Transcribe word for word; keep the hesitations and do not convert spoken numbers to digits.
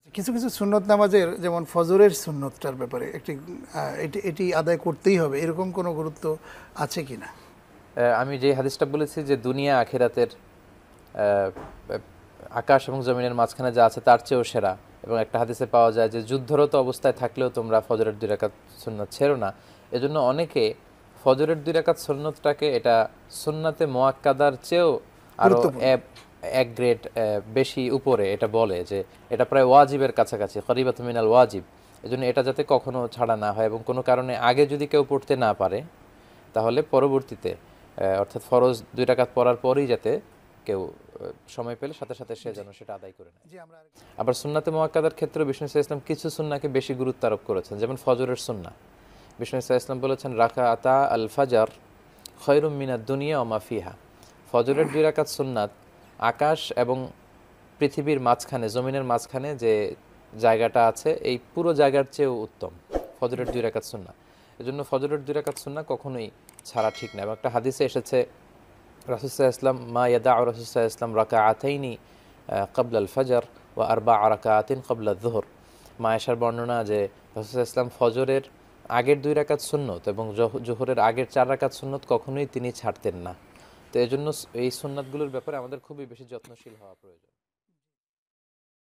কিছু কিছু সুন্নত নামাজের যেমন ফজরের সুন্নতটার ব্যাপারে একটি আহ, এটি এটি আদায় করতেই হবে, এরকম কোনো গুরুত্ব আছে কি না? আহ, আমি যে হাদিসটা বলেছি যে দুনিয়া আখিরাতের আহ, আকাশ এবং জমিনের মাঝখানে যা আছে তার চেয়েও সেরা, এবং একটা হাদিসে পাওয়া যায় যে যুদ্ধরত অবস্থায় থাকলেও তোমরা ফজরের দুই রাকাত সুন্নাত ছেড়ো না। এজন্য অনেকে ফজরের দুই রাকাত সুন্নতটাকে এটা সুন্নাতে মোয়াক্কাদার চেয়েও আরও গুরুত্বপূর্ণ। এক গ্রেড বেশি উপরে এটা বলে যে এটা প্রায় ওয়াজিবের কাছাকাছি, করিবাত মিনাল ওয়াজিব। এজন্য এটা যাতে কখনো ছাড়া না হয় এবং কোনো কারণে আগে যদি কেউ পড়তে না পারে তাহলে পরবর্তীতে আহ, অর্থাৎ ফরজ দুই রাকাত পড়ার পরেই যাতে কেউ আহ, সময় পেলে সাথে সাথে সে যেন সেটা আদায় করে নেয়। জি, আমরা আরেক- আবার সুন্নাতে মোয়াক্কাদার ক্ষেত্রে বিষ্ণু ইসলাম ইসলাম কিছু সুন্নাকে বেশি গুরুত্ব আরোপ করেছেন, যেমন ফজরের সুন্না। বিষ্ণু ইসলাম ইসলাম বলেছেন রাকা আতা আল ফাজার খয়রুম মিনাদ দুনিয়া ও মাফিহা। ফজরের দুই রাকাত সুন্নাত আকাশ এবং পৃথিবীর মাঝখানে, জমিনের মাঝখানে যে জায়গাটা আছে এই পুরো জায়গার চেয়েও উত্তম ফজরের দুই রাকাত সুন্না। এজন্য ফজরের দুই রাকাত সুন্না কখনোই ছাড়া ঠিক না। এবং একটা হাদিসে এসেছে রাসূলুল্লাহ ইসলাম মা ইয়াদা রাসূলুল্লাহ ইসলাম রাকা আতাইনি কাবলা আল ফাজার ও আরবা আরাকা আতিন কাবলা জোহর। মা আয়েশার বর্ণনা যে রাসূলুল্লাহ ইসলাম ফজরের আগের দুই রাকাত সুন্নত এবং জোহরের আগের চার রাকাত সুন্নত কখনোই তিনি ছাড়তেন না। তো এজন্য এই সুন্নাতগুলোর ব্যাপারে আমাদের খুবই বেশি যত্নশীল হওয়া প্রয়োজন।